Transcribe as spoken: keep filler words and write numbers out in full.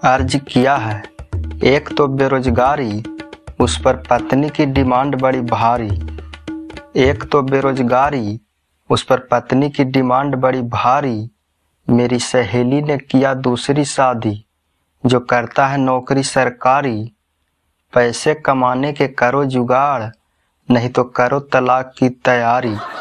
अर्ज किया है। एक तो बेरोजगारी, उस पर पत्नी की डिमांड बड़ी भारी। एक तो बेरोजगारी, उस पर पत्नी की डिमांड बड़ी भारी। मेरी सहेली ने किया दूसरी शादी, जो करता है नौकरी सरकारी। पैसे कमाने के करो जुगाड़, नहीं तो करो तलाक की तैयारी।